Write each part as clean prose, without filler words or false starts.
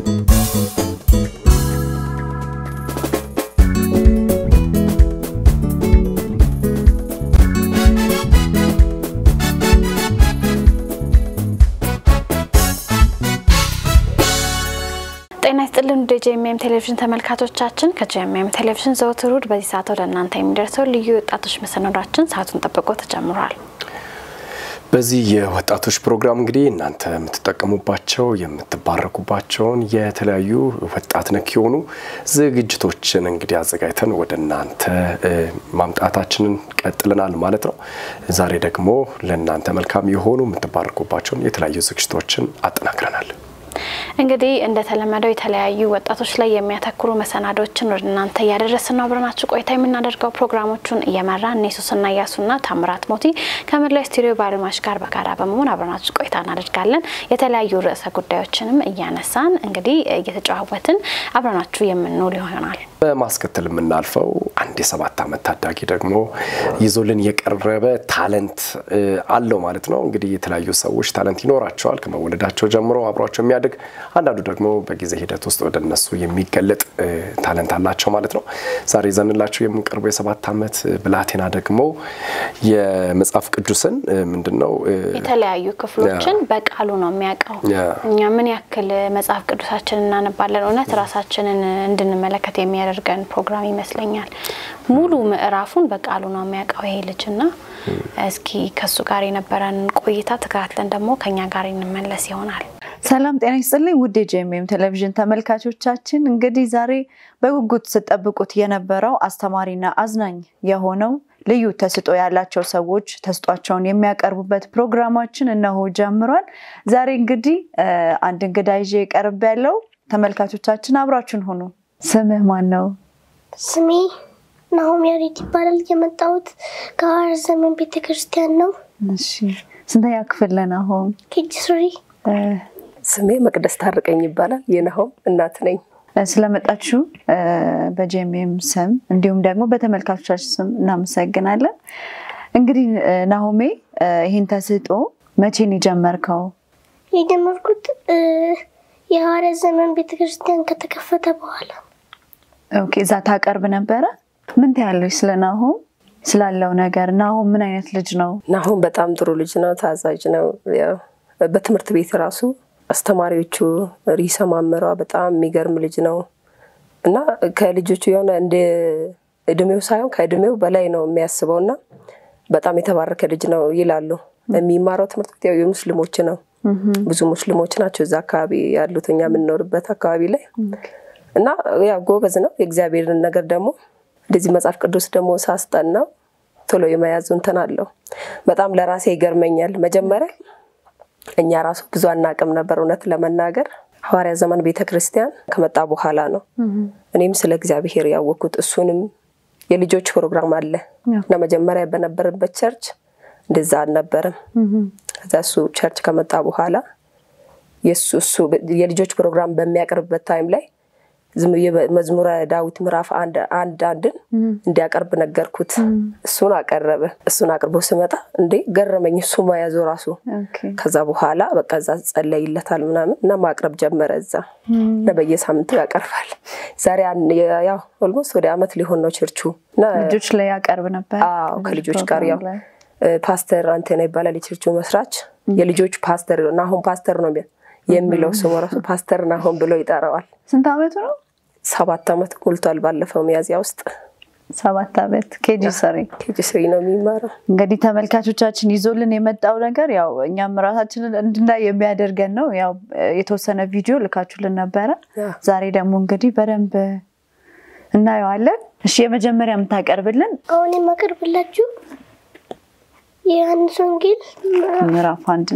ጂ.ኤም.ኤም ቴሌቪዥን ተመልካቾቻችን ከጂ.ኤም.ኤም ቴሌቪዥን ዘወትር በዚህ ሰዓት ወደ እናንተ የሚደርሰው ልዩ ወጣቶች መሰናዷችን ሰዓቱን ጠብቆ ተጀምሯል። በዚህ የወጣቶች ፕሮግራም እንግዲህ እናንተ የምትጠቀሙባቸው የምትባረኩባቸውን የተለያዩ ወጣት ነክ የሆኑ ዝግጅቶችን እንግዲህ አዘጋጅተን ወደ እናንተ ማምጣታችንን ቀጥለናል ማለት ነው። ዛሬ ደግሞ ለእናንተ መልካም የሆኑ የምትባረኩባቸውን የተለያዩ ዝግጅቶችን አጠናክረናል። እንግዲህ እንደተለመደው የተለያዩ ወጣቶች ላይ የሚያተኩሩ መሰናዶችን ወደ እናንተ ያደረስን ነው አብረናችሁ ቆይታ የምናደርገው ፕሮግራሞቹን እየመራን ኢየሱስና ያሱና ተአምራት ሞቲ ከመላው ስቱዲዮ ባለሙያዎች ጋር በጋራ በመሆን አብረናችሁ ቆይታ እናደርጋለን። የተለያዩ ርዕሰ ጉዳዮችንም እያነሳን እንግዲህ እየተጫወትን አብረናችሁ የምንውል ይሆናል። በማስከተል የምናልፈው አንድ የ7 ዓመት ታዳጊ ደግሞ ይዞልን የቀረበ ታለንት አለው ማለት ነው። እንግዲህ የተለያዩ ሰዎች ታለንት ይኖራቸዋል ከመወለዳቸው ጀምሮ አብሯቸው የሚያድግ አንዳንዱ ደግሞ በጊዜ ሂደት ውስጥ ወደነሱ የሚገለጥ ታለንት አላቸው ማለት ነው። ዛሬ ዘንላችሁ የምንቀርበው የ7 ዓመት ብላቴና ደግሞ የመጽሐፍ ቅዱስን ምንድነው የተለያዩ ክፍሎችን በቃሉ ነው የሚያቀው። እኛ ምን ያክል መጽሐፍ ቅዱሳችንን እናነባለን እውነት ራሳችንን እንድንመለከት የሚያደርገን ፕሮግራም ይመስለኛል። ሙሉ ምዕራፉን በቃሉ ነው የሚያቀው ይሄ ልጅና እስኪ ከሱ ጋር የነበረን ቆይታ ተከታትለን ደግሞ ከኛ ጋር እንመለስ ይሆናል። ሰላም ጤና ይስጥልኝ ውድ ጂ.ኤም.ኤም ቴሌቪዥን ተመልካቾቻችን እንግዲህ ዛሬ በጉጉት ተጠብቁት የነበረው አስተማሪና አዝናኝ የሆነው ልዩ ተስጦ ያላቸው ሰዎች ተስጧቸውን የሚያቀርቡበት ፕሮግራማችን እነሆ ጀምሯል። ዛሬ እንግዲህ አንድ እንግዳ ይዤ ቀርብ ያለው ተመልካቾቻችን አብራችሁን ሆኑ። ስምህ ማን ነው? ስሜ ናሆም ያሬድ ይባላል። የመጣሁት ከሐዋርያት ዘመን ቤተክርስቲያን ነው። እሺ ስንተኛ ክፍል ናሆም? ኬጂ3። ስሜ መቅደስ ታርቀኝ ይባላል። የናሆም እናት ነኝ። ስለመጣችሁ በጂ.ኤም.ኤም ስም እንዲሁም ደግሞ በተመልካቾቻችን ስም እናመሰግናለን። እንግዲህ ናሆሜ ይሄን ተስጦ መቼ ነው ጀመርከው? የጀመርኩት የሐዋርያት ዘመን ቤተክርስቲያን ከተከፈተ በኋላ። ኦኬ እዛ ታቀርብ ነበር? ምን ታያለሽ ስለናሆም ስላለው ነገር? ናሆም ምን አይነት ልጅ ነው? ናሆም በጣም ጥሩ ልጅ ነው፣ ታዛዥ ነው። ያው በትምህርት ቤት ራሱ አስተማሪዎቹ ሪሰማመሯ በጣም የሚገርም ልጅ ነው እና ከልጆቹ የሆነ እንደ እድሜው ሳይሆን ከእድሜው በላይ ነው የሚያስበውና በጣም የተባረከ ልጅ ነው ይላሉ። የሚማረው ትምህርት ቤት ያው የሙስሊሞች ነው። ብዙ ሙስሊሞች ናቸው እዛ አካባቢ ያሉትኛ የምንኖርበት አካባቢ ላይ እና ያው ጎበዝ ነው። የእግዚአብሔርን ነገር ደግሞ እንደዚህ መጽሐፍ ቅዱስ ደግሞ ሳስጠናው ቶሎ የመያዝ እንትን አለው። በጣም ለራሴ ይገርመኛል። መጀመሪያ እኛ ራሱ ብዙ አናቅም ነበር እውነት ለመናገር ሐዋርያት ዘመን ቤተክርስቲያን ከመጣ በኋላ ነው እኔም ስለ እግዚአብሔር ያወኩት። እሱንም የልጆች ፕሮግራም አለ እና መጀመሪያ በነበረበት ቸርች እንደዛ አልነበረም። እዛሱ ቸርች ከመጣ በኋላ የሱ የልጆች ፕሮግራም በሚያቀርብበት ታይም ላይ መዝሙረ ዳዊት ምዕራፍ 1 እንዲያቀርብ ነገርኩት። እሱን አቀረበ። እሱን አቅርቦ ሲመጣ እንዴ ገረመኝ እሱ ማያዞ ራሱ። ከዛ በኋላ በቃ እዛ ጸለይለታል ምናምን እና ማቅረብ ጀመረ። እዛ ለበየሳምንቱ ያቀርባል። ዛሬ ያው ኦልሞስት ወደ አመት ሊሆን ነው ቸርቹ እና ልጆች ላይ ያቀርብ ነበር። አዎ ከልጆች ጋር ያው ፓስተር አንተና ይባላል የቸርቹ መስራች። የልጆች ፓስተር ናሆም ፓስተር ነው የሚለው ስሙ ራሱ ፓስተር ናሆም ብሎ ይጣራዋል። ስንት አመቱ ነው? 7 አመት ሞልቷል። ባለፈው ሚያዝያ ውስጥ 7 አመት ኬጂ3 ነው የሚማረው። እንግዲህ ተመልካቾቻችን ይዞልን የመጣው ነገር ያው እኛም ራሳችንን እንድናይ የሚያደርገን ነው። ያው የተወሰነ ቪዲዮ ልካችሁልን ነበር። ዛሬ ደግሞ እንግዲህ በደንብ እናየዋለን። እሺ የመጀመሪያ የምታቀርብልን? አሁን የማቀርብላችሁ የዮሐንስ ወንጌል ምዕራፍ 1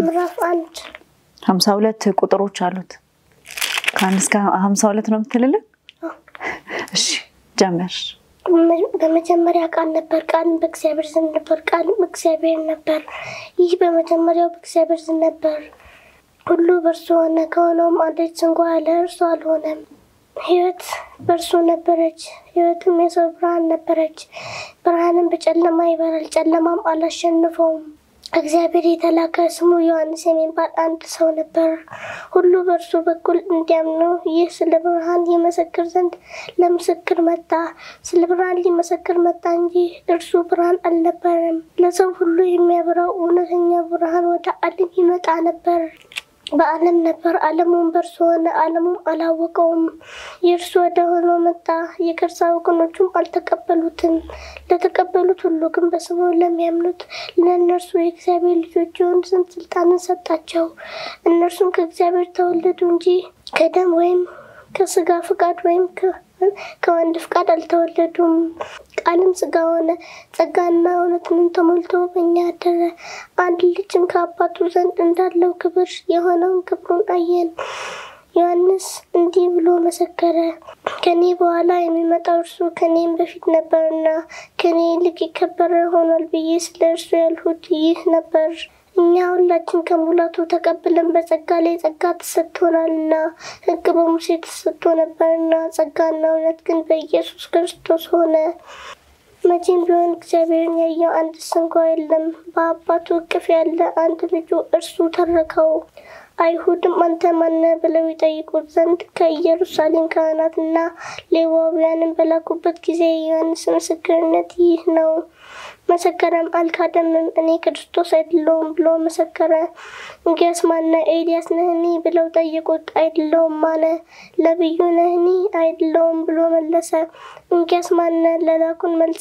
52 ቁጥሮች አሉት። ከአንድ እስከ 52 ነው የምትልልን? እሺ ጀመር። በመጀመሪያ ቃል ነበር፣ ቃል በእግዚአብሔር ዘንድ ነበር፣ ቃል በእግዚአብሔር ነበር። ይህ በመጀመሪያው በእግዚአብሔር ዘንድ ነበር። ሁሉ በእርሱ ሆነ፣ ከሆነውም አንዳች እንኳን ያለ እርሱ አልሆነም። ሕይወት በእርሱ ነበረች፣ ሕይወትም የሰው ብርሃን ነበረች። ብርሃንም በጨለማ ይበራል፣ ጨለማም አላሸነፈውም። እግዚአብሔር የተላከ ስሙ ዮሐንስ የሚባል አንድ ሰው ነበር። ሁሉ በእርሱ በኩል እንዲያምኑ ይህ ስለ ብርሃን ይመሰክር ዘንድ ለምስክር መጣ። ስለ ብርሃን ሊመሰክር መጣ እንጂ እርሱ ብርሃን አልነበረም። ለሰው ሁሉ የሚያበራው እውነተኛ ብርሃን ወደ ዓለም ይመጣ ነበር። በዓለም ነበር፣ ዓለሙም በእርሱ ሆነ፣ ዓለሙም አላወቀውም። የእርሱ ወደ ሆነው መጣ፣ የገዛ ወገኖቹም አልተቀበሉትም። ለተቀበሉት ሁሉ ግን በስሙ ለሚያምኑት ለእነርሱ የእግዚአብሔር ልጆች የሆኑ ዘንድ ስልጣንን ሰጣቸው። እነርሱም ከእግዚአብሔር ተወለዱ እንጂ ከደም ወይም ከስጋ ፍቃድ ወይም ከወንድ ፍቃድ አልተወለዱም። ቃልም ሥጋ ሆነ፣ ጸጋና እውነትን ተሞልቶ በእኛ አደረ። አንድ ልጅም ከአባቱ ዘንድ እንዳለው ክብር የሆነውን ክብሩን አየን። ዮሐንስ እንዲህ ብሎ መሰከረ፣ ከኔ በኋላ የሚመጣው እርሱ ከኔም በፊት ነበርና ከኔ ይልቅ የከበረ ሆኗል ብዬ ስለ እርሱ ያልሁት ይህ ነበር። እኛ ሁላችን ከሙላቱ ተቀብለን በጸጋ ላይ ጸጋ ተሰጥቶናልና፣ ሕግ በሙሴ ተሰጥቶ ነበርና ጸጋና እውነት ግን በኢየሱስ ክርስቶስ ሆነ። መቼም ቢሆን እግዚአብሔርን ያየው አንድስ እንኳ የለም። በአባቱ እቅፍ ያለ አንድ ልጁ እርሱ ተረከው። አይሁድም አንተ ማን ነህ ብለው ይጠይቁት ዘንድ ከኢየሩሳሌም ካህናትና ሌዋውያንን በላኩበት ጊዜ የዮሐንስ ምስክርነት ይህ ነው። መሰከረም፣ አልካደምም። እኔ ክርስቶስ አይደለሁም ብሎ መሰከረ። እንግዲያስ ማን ነህ? ኤልያስ ነህኒ ብለው ጠየቁት። አይደለሁም አለ። ነቢዩ ነህኒ? አይደለሁም ብሎ መለሰ። እንግዲያስ ማን ነህ? ለላኩን መልስ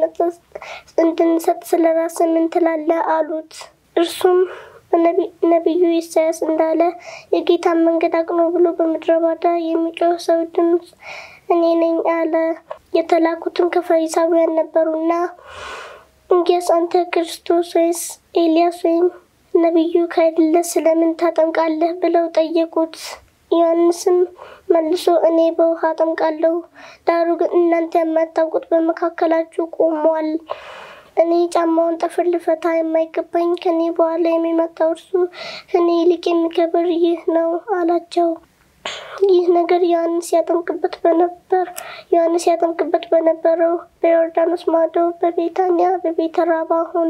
እንድንሰጥ ስለራስህ ምን ትላለህ አሉት። እርሱም ነቢዩ ኢሳያስ እንዳለ የጌታን መንገድ አቅኑ ብሎ በምድረ በዳ የሚጮህ ሰው ድምፅ እኔ ነኝ አለ። የተላኩትም ከፈሪሳውያን ነበሩና እንግዲያስ አንተ ክርስቶስ ወይስ ኤልያስ ወይም ነቢዩ ካይደለ ስለምን ታጠምቃለህ ብለው ጠየቁት። ዮሐንስም መልሶ እኔ በውሃ አጠምቃለሁ፣ ዳሩ ግን እናንተ የማታውቁት በመካከላችሁ ቆሟል። እኔ ጫማውን ጠፍር ልፈታ የማይገባኝ ከኔ በኋላ የሚመጣው እርሱ ከኔ ይልቅ የሚከብር ይህ ነው አላቸው። ይህ ነገር ዮሐንስ ያጠምቅበት በነበረው በዮርዳኖስ ማዶ በቤታንያ በቤተ ራባ ሆነ።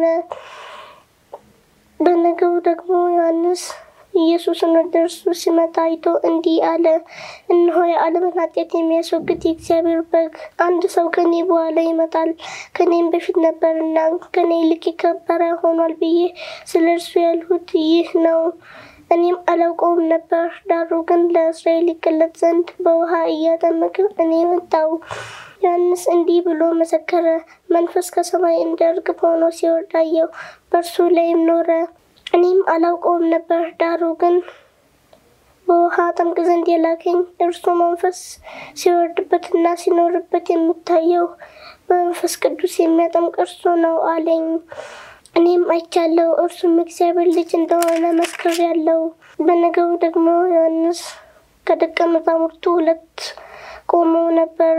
በነገው ደግሞ ዮሐንስ ኢየሱስን ወደ እርሱ ሲመጣ አይቶ እንዲህ አለ፣ እነሆ የዓለምን ኃጢአት የሚያስወግድ የእግዚአብሔር በግ። አንድ ሰው ከኔ በኋላ ይመጣል፣ ከኔም በፊት ነበርና ከኔ ይልቅ የከበረ ሆኗል ብዬ ስለ እርሱ ያልሁት ይህ ነው። እኔም አላውቀውም ነበር፣ ዳሩ ግን ለእስራኤል ይገለጥ ዘንድ በውሃ እያጠመቀ እኔ መጣሁ። ዮሐንስ እንዲህ ብሎ መሰከረ፣ መንፈስ ከሰማይ እንደ ርግብ ሆኖ ሲወርድ አየሁ፣ በእርሱ ላይም ኖረ። እኔም አላውቀውም ነበር፣ ዳሩ ግን በውሃ አጠምቅ ዘንድ የላከኝ እርሱ መንፈስ ሲወርድበትና ሲኖርበት የምታየው በመንፈስ ቅዱስ የሚያጠምቅ እርሱ ነው አለኝ። እኔም አይቻለሁ፣ እርሱም እግዚአብሔር ልጅ እንደሆነ መስክሬአለሁ። በነገው ደግሞ ዮሐንስ ከደቀ መዛሙርቱ 2 ቆመው ነበር።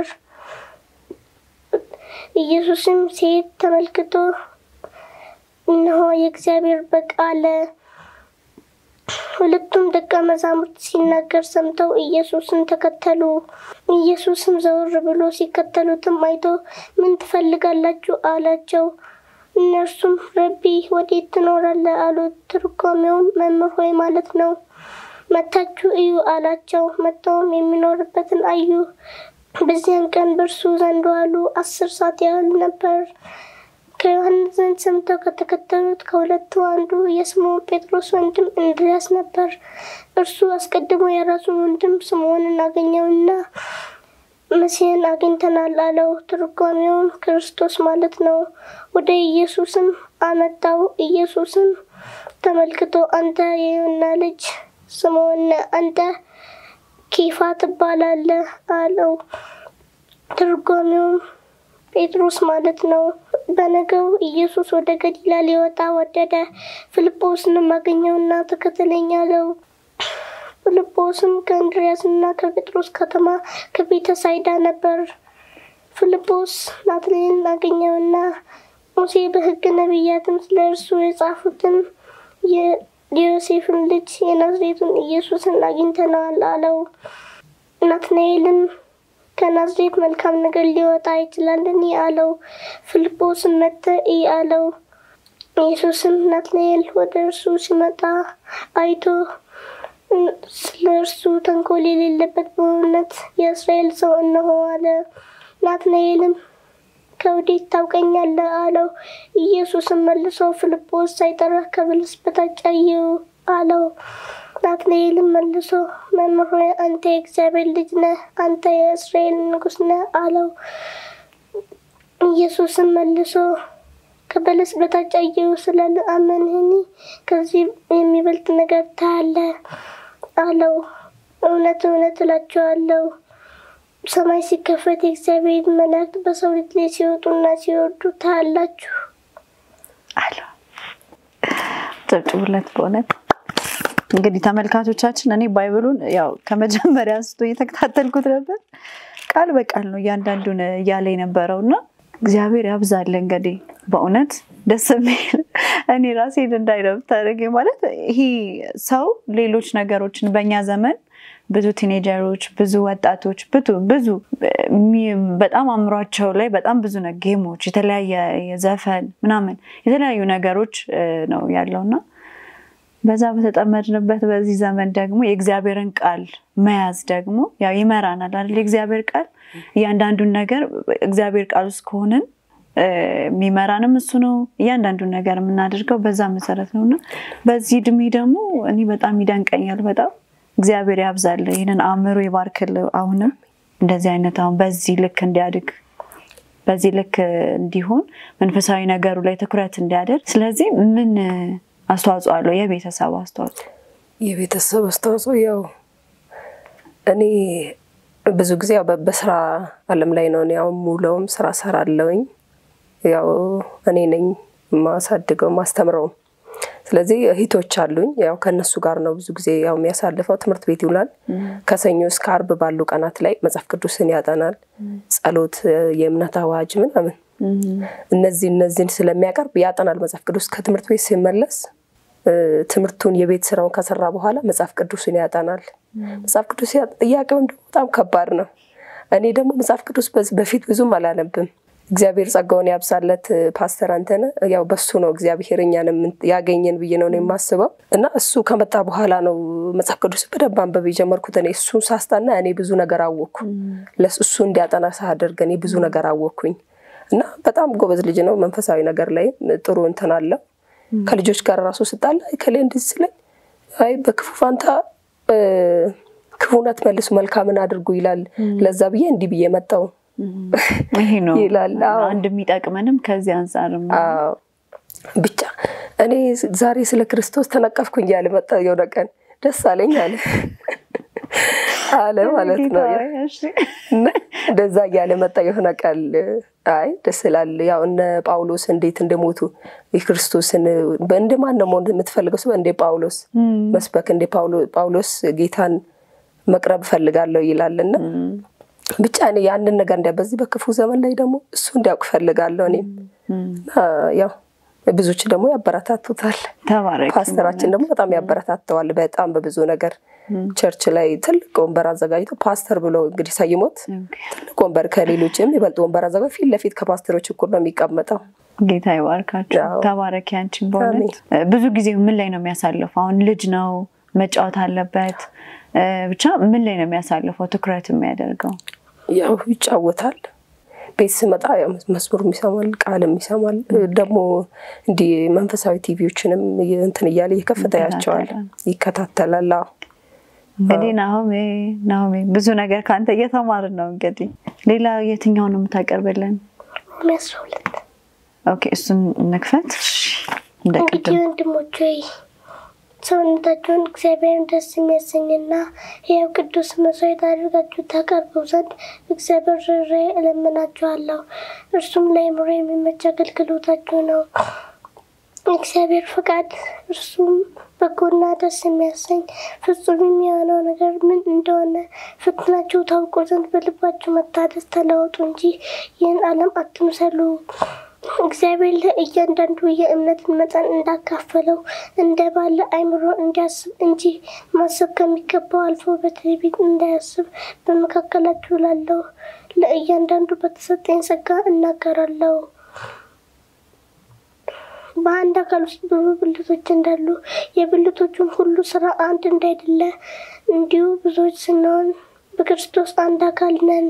ኢየሱስም ሲሄድ ተመልክቶ እነሆ የእግዚአብሔር በግ አለ። ሁለቱም ደቀ መዛሙርት ሲናገር ሰምተው ኢየሱስን ተከተሉ። ኢየሱስም ዘወር ብሎ ሲከተሉትም አይቶ ምን ትፈልጋላችሁ አላቸው። እነርሱም ረቢ ወዴት ትኖራለህ አሉት። ትርጓሜውም መምህር ሆይ ማለት ነው። መጥታችሁ እዩ አላቸው። መጥተውም የሚኖርበትን አዩ። በዚያን ቀን በእርሱ ዘንድ ዋሉ። 10 ሰዓት ያህል ነበር። ከዮሐንስ ዘንድ ሰምተው ከተከተሉት ከሁለቱ አንዱ የስምዖን ጴጥሮስ ወንድም እንድርያስ ነበር። እርሱ አስቀድሞ የራሱን ወንድም ስምዖንን አገኘውና መሲህን አግኝተናል አለው። ትርጓሜውም ክርስቶስ ማለት ነው። ወደ ኢየሱስም አመጣው። ኢየሱስም ተመልክቶ አንተ የዮና ልጅ ስምዖን ነህ፣ አንተ ኬፋ ትባላለህ አለው። ትርጓሜውም ጴጥሮስ ማለት ነው። በነገው ኢየሱስ ወደ ገሊላ ሊወጣ ወደደ። ፊልጶስንም አገኘውና ተከተለኝ አለው። ፊልጶስም ከእንድርያስና ከጴጥሮስ ከተማ ከቤተ ሳይዳ ነበር። ፊልጶስ ናትናኤልን አገኘውና ሙሴ በሕግ ነቢያትም ስለ እርሱ የጻፉትን የዮሴፍን ልጅ የናዝሬቱን ኢየሱስን አግኝተነዋል አለው። ናትናኤልም ከናዝሬት መልካም ነገር ሊወጣ ይችላልን አለው። ፊልጶስም መጥተህ እይ አለው። ኢየሱስም ናትናኤል ወደ እርሱ ሲመጣ አይቶ ስለርሱ ተንኮል የሌለበት በእውነት የእስራኤል ሰው እነሆ አለ። ናትናኤልም ከወዴት ታውቀኛለህ አለው። ኢየሱስም መልሶ ፊልጶስ ሳይጠራህ ከበለስ በታች አየሁ አለው። ናትናኤልም መልሶ መምህር ሆይ አንተ የእግዚአብሔር ልጅ ነህ፣ አንተ የእስራኤል ንጉሥ ነህ አለው። ኢየሱስም መልሶ ከበለስ በታች አየሁ ስላለ አመንህኒ? ከዚህ የሚበልጥ ነገር ታያለህ አለው። እውነት እውነት እላችኋለሁ ሰማይ ሲከፈት የእግዚአብሔር መላእክት በሰው ልጅ ላይ ሲወጡና ሲወርዱ ታያላችሁ አለው። ተጨውለት በእውነት እንግዲህ ተመልካቾቻችን እኔ ባይብሉን ያው ከመጀመሪያ አንስቶ እየተከታተልኩት ነበር። ቃል በቃል ነው እያንዳንዱን እያለ የነበረውና እግዚአብሔር ያብዛል። እንግዲህ በእውነት ደስ የሚል እኔ ራሴን እንዳይረብ ታደርገኝ ማለት ይሄ ሰው ሌሎች ነገሮችን በእኛ ዘመን ብዙ ቲኔጀሮች ብዙ ወጣቶች ብዙ በጣም አምሯቸው ላይ በጣም ብዙ ጌሞች የተለያየ የዘፈን ምናምን የተለያዩ ነገሮች ነው ያለውና በዛ በተጠመድንበት በዚህ ዘመን ደግሞ የእግዚአብሔርን ቃል መያዝ ደግሞ ያው ይመራናል አይደል? የእግዚአብሔር ቃል እያንዳንዱን ነገር እግዚአብሔር ቃል ውስጥ ሆነን የሚመራንም እሱ ነው። እያንዳንዱን ነገር የምናደርገው በዛ መሰረት ነውና በዚህ ድሜ ደግሞ እኔ በጣም ይደንቀኛል። በጣም እግዚአብሔር ያብዛል፣ ይሄንን አእምሮ ይባርክል። አሁንም እንደዚህ አይነት አሁን በዚህ ልክ እንዲያድግ በዚህ ልክ እንዲሆን መንፈሳዊ ነገሩ ላይ ትኩረት እንዲያደርግ ስለዚህ ምን አስተዋጽኦ አለው የቤተሰብ አስተዋጽኦ? ያው እኔ ብዙ ጊዜ ያው በስራ ዓለም ላይ ነው ያው ሙሉም ስራ ሰራለሁኝ። ያው እኔ ነኝ ማሳድገው ማስተምረው። ስለዚህ እህቶች አሉኝ። ያው ከነሱ ጋር ነው ብዙ ጊዜ ያው የሚያሳልፈው። ትምህርት ቤት ይውላል። ከሰኞ እስከ ዓርብ ባሉ ቀናት ላይ መጽሐፍ ቅዱስን ያጠናል። ጸሎት፣ የእምነት አዋጅ ምናምን እነዚህን ስለሚያቀርብ ያጠናል መጽሐፍ ቅዱስ። ከትምህርት ቤት ሲመለስ ትምህርቱን የቤት ስራውን ከሰራ በኋላ መጽሐፍ ቅዱስን ያጠናል። መጽሐፍ ቅዱስ ጥያቄው በጣም ከባድ ነው። እኔ ደግሞ መጽሐፍ ቅዱስ በፊት ብዙም አላነብም። እግዚአብሔር ጸጋውን ያብዛለት ፓስተር አንተነ ያው በሱ ነው እግዚአብሔር እኛንም ያገኘን ብዬ ነው የማስበው። እና እሱ ከመጣ በኋላ ነው መጽሐፍ ቅዱስ በደንብ አንበብ የጀመርኩት። እኔ እሱን ሳስታና እኔ ብዙ ነገር አወቅኩ። ለሱ እንዲያጠና ሳደርግ እኔ ብዙ ነገር አወቅኩኝ። እና በጣም ጎበዝ ልጅ ነው። መንፈሳዊ ነገር ላይ ጥሩ እንትን አለው። ከልጆች ጋር ራሱ ስጣላ ከሌ እንደዚህ ላይ አይ በክፉ ፋንታ ክፉነት መልሱ መልካምን አድርጉ ይላል። ለዛ ብዬ እንዲህ ብዬ መጣው ይሄ ነው ይላል። አንድ የሚጠቅመንም ከዚህ አንፃርም ብቻ እኔ ዛሬ ስለ ክርስቶስ ተነቀፍኩኝ ያለ መጣ የሆነ ቀን ደስ አለኝ አለ ማለት ነው። እንደዛ ያለ መጣ የሆነ ቀን አይ ደስ ይላል። ያው እነ ጳውሎስ እንዴት እንደሞቱ የክርስቶስን በእንደማን ነው የምትፈልገው ሰው እንደ ጳውሎስ መስበክ እንደ ጳውሎስ ጌታን መቅረብ ፈልጋለሁ ይላልና ብቻ እኔ ያንን ነገር እንደበዚህ በክፉ ዘመን ላይ ደግሞ እሱ እንዲያውቅ ፈልጋለሁ እኔ ያው ብዙዎች ደግሞ ያበረታቱታል። ፓስተራችን ደግሞ በጣም ያበረታታዋል በጣም በብዙ ነገር። ቸርች ላይ ትልቅ ወንበር አዘጋጅቶ ፓስተር ብሎ እንግዲህ ሳይሞት ትልቅ ወንበር ከሌሎችም ይበልጥ ወንበር አዘጋጅቶ ፊት ለፊት ከፓስተሮች እኩል ነው የሚቀመጠው። ጌታ ይባርካችሁ። ተባረክ። ያንቺን በእውነት ብዙ ጊዜ ምን ላይ ነው የሚያሳልፈው? አሁን ልጅ ነው መጫወት አለበት ብቻ ምን ላይ ነው የሚያሳልፈው ትኩረት የሚያደርገው? ያው ይጫወታል። ቤት ሲመጣ ያው መስመር የሚሰማል ቃልም ይሰማል። ደግሞ እንዲ መንፈሳዊ ቲቪዎችንም እንትን ይያለ ይከፈታ ያቻዋል ይከታተላል። እንግዲህ ናሆሜ ብዙ ነገር ካንተ እየተማርን ነው። እንግዲህ ሌላ የትኛው ነው የምታቀርበልን? መስሎት ኦኬ እሱን እንክፈት እንደቀደም ወንድሞቼ ሰውነታችሁን እግዚአብሔርን ደስ የሚያሰኝና ሕያው ቅዱስ መስዋዕት አድርጋችሁ ታቀርቡ ዘንድ እግዚአብሔር እለምናችኋለሁ። እርሱም ለአእምሮ የሚመች አገልግሎታችሁ ነው። እግዚአብሔር ፈቃድ እርሱም በጎና ደስ የሚያሰኝ ፍጹም የሚሆነው ነገር ምን እንደሆነ ፈትናችሁ ታውቁ ዘንድ በልባችሁ መታደስ ተለወጡ እንጂ ይህን ዓለም አትምሰሉ። እግዚአብሔር ለእያንዳንዱ የእምነትን መጠን እንዳካፈለው እንደ ባለ አእምሮ እንዲያስብ እንጂ ማሰብ ከሚገባው አልፎ በትዕቢት እንዳያስብ በመካከላችሁ ላለው ለእያንዳንዱ በተሰጠኝ ጸጋ እናገራለሁ። በአንድ አካል ውስጥ ብዙ ብልቶች እንዳሉ የብልቶቹም ሁሉ ስራ አንድ እንዳይደለ እንዲሁ ብዙዎች ስንሆን በክርስቶስ አንድ አካል ነን።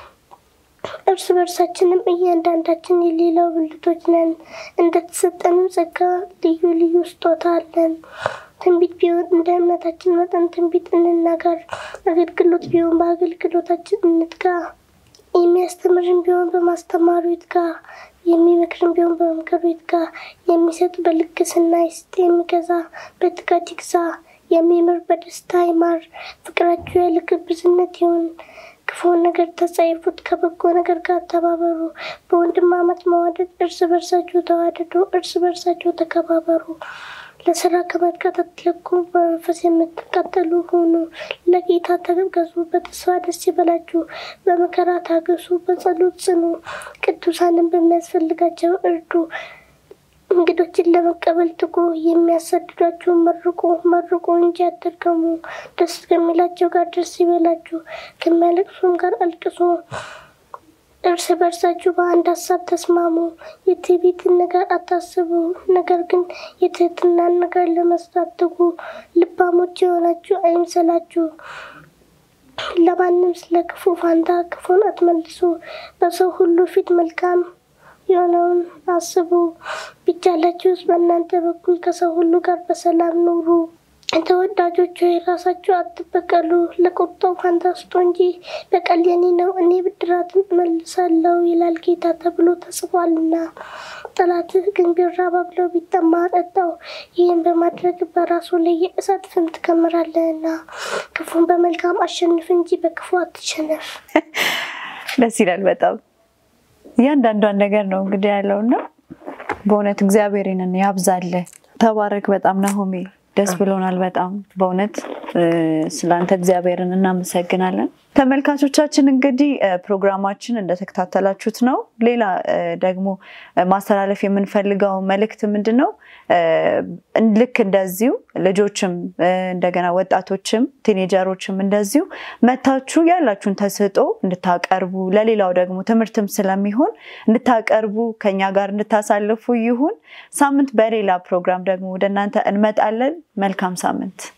እርስ በርሳችንም እያንዳንዳችን የሌላው ብልቶች ነን። እንደተሰጠን ጸጋ ልዩ ልዩ ስጦታ አለን። ትንቢት ቢሆን እንደ እምነታችን መጠን ትንቢት እንናገር። አገልግሎት ቢሆን በአገልግሎታችን እንትጋ። የሚያስተምርም ቢሆን በማስተማሩ ይትጋ። የሚመክርም ቢሆን በመምከሩ ይትጋ። የሚሰጥ በልግስና ይስጥ። የሚገዛ በትጋት ይግዛ። የሚምር በደስታ ይማር። ፍቅራችሁ ያለ ግብዝነት ይሁን። ክፉን ነገር ተጸየፉት፣ ከበጎ ነገር ጋር ተባበሩ። በወንድማማች መዋደድ እርስ በርሳችሁ ተዋደዱ፣ እርስ በርሳችሁ ተከባበሩ። ለሥራ ከመትጋት አትለኩ፣ በመንፈስ የምትቃጠሉ ሁኑ። ለጌታ ተገዙ፣ በተስፋ ደስ ይበላችሁ። በመከራ ታገሱ፣ በጸሎት ጽኑ። ቅዱሳንን በሚያስፈልጋቸው እርዱ። እንግዶችን ለመቀበል ትጉ። የሚያሰድዷችሁ መርቁ እንጂ አትርገሙ። ደስ ከሚላቸው ጋር ደስ ይበላችሁ፣ ከሚያለቅሱም ጋር አልቅሱ። እርስ በርሳችሁ በአንድ ሀሳብ ተስማሙ። የትዕቢትን ነገር አታስቡ፣ ነገር ግን የትህትናን ነገር ለመስራት ትጉ። ልባሞች የሆናችሁ አይምሰላችሁ። ለማንም ስለ ክፉ ፋንታ ክፉን አትመልሱ። በሰው ሁሉ ፊት መልካም የሆነውን አስቡ። ቢቻላችሁስ በእናንተ በኩል ከሰው ሁሉ ጋር በሰላም ኑሩ። ተወዳጆች ሆይ ራሳችሁ አትበቀሉ፣ ለቁጣው ፋንታ ስጡ እንጂ በቀል የኔ ነው፣ እኔ ብድራትን እመልሳለሁ ይላል ጌታ ተብሎ ተጽፏልና። ጠላትህ ግን ቢራብ አብለው ቢጠማ አጠጣው። ይህን በማድረግ በራሱ ላይ የእሳት ፍም ትከምራለህና። ክፉን በመልካም አሸንፍ እንጂ በክፉ አትሸነፍ። ደስ ይላል በጣም። እያንዳንዷን ነገር ነው እንግዲህ ያለውና በእውነት እግዚአብሔርን ያብዛል። ተባረክ በጣም ናሆሜ፣ ደስ ብሎናል በጣም በእውነት ስላንተ እግዚአብሔርን እናመሰግናለን። ተመልካቾቻችን እንግዲህ ፕሮግራማችን እንደተከታተላችሁት ነው። ሌላ ደግሞ ማስተላለፍ የምንፈልገው መልእክት ምንድነው? ልክ እንደዚሁ ልጆችም እንደገና ወጣቶችም ቲኔጀሮችም እንደዚሁ መታችሁ ያላችሁን ተሰጦ እንድታቀርቡ ለሌላው ደግሞ ትምህርትም ስለሚሆን እንድታቀርቡ ከኛ ጋር እንድታሳልፉ ይሁን። ሳምንት በሌላ ፕሮግራም ደግሞ ወደናንተ እንመጣለን። መልካም ሳምንት።